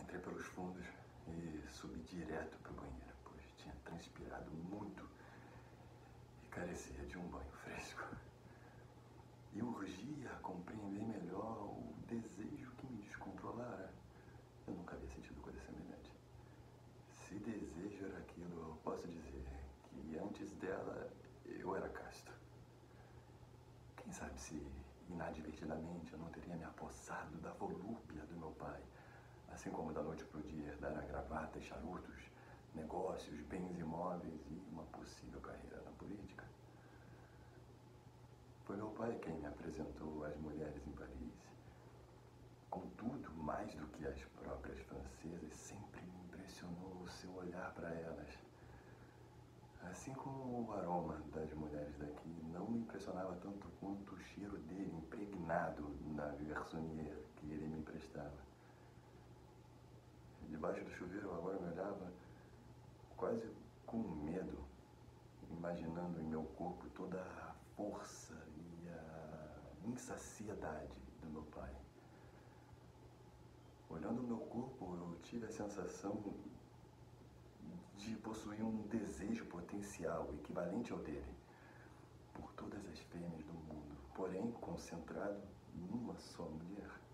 Entrei pelos fundos e subi direto para o banheiro, pois tinha transpirado muito e carecia de um banho fresco. E urgia a compreender melhor o desejo que me descontrolara. Eu nunca havia sentido coisa semelhante. Se desejo era aquilo, eu posso dizer que antes dela eu era casto. Quem sabe se inadvertidamente eu não teria me apossado da volúpia do meu pai, assim como da noite para o dia herdara gravata e charutos, negócios, bens imóveis e uma possível carreira na política. Foi meu pai quem me apresentou as mulheres em Paris. Contudo, mais do que as próprias francesas, sempre me impressionou o seu olhar para elas. Assim como o aroma das mulheres daqui não me impressionava tanto quanto o cheiro dele impregnado na garçonnière que ele me emprestava. Debaixo do chuveiro eu agora me olhava quase com medo, imaginando em meu corpo toda a força e a insaciedade do meu pai. Olhando o meu corpo, eu tive a sensação de possuir um desejo potencial equivalente ao dele por todas as fêmeas do mundo, porém concentrado numa só mulher.